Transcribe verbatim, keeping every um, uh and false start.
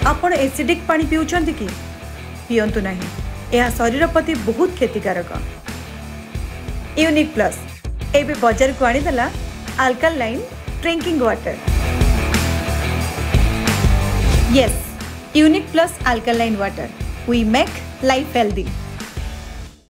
आपण एसिडिक पानी पिउछंती कि पियंतु नहीं, यह शरीर प्रति बहुत क्षतिकारक। यूनिक प्लस एबे बाजार को आनीदेला alkaline drinking water. Yes, unique plus alkaline water, we make life healthy.